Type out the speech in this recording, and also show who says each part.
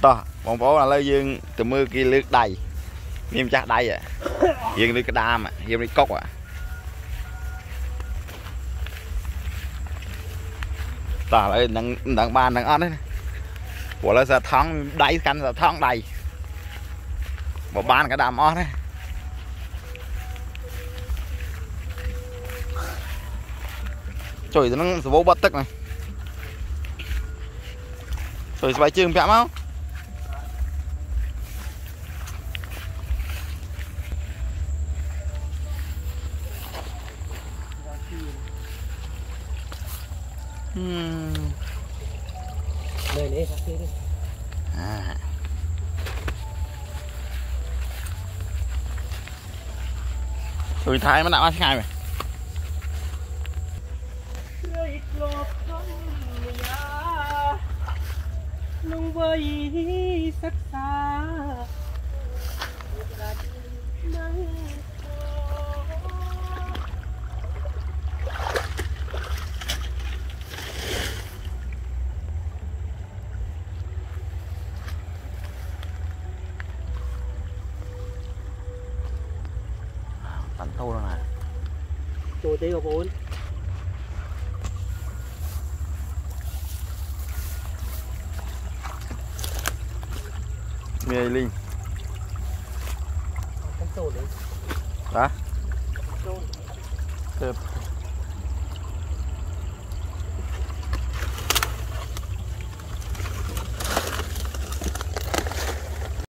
Speaker 1: to bóng bố là lấy dương từ mưa kia lướt đầy niêm chắc đây à dương lướt cái đam à dương đi cốc à ta lấy nặng bàn nặng ăn đấy của là sẽ thắng đáy khăn sẽ thắng đầy một bàn cái đam on đấy trời nó vô bất tức này rồi bài trường phép không
Speaker 2: đây đi đi
Speaker 1: à tôi thái nó nặng ăn ngay mày
Speaker 2: nông vây sắc xa
Speaker 1: tận thô đâu nè
Speaker 2: tôi tí 4
Speaker 1: mì linh
Speaker 2: con sổ đấy
Speaker 1: đó
Speaker 2: sổ
Speaker 1: được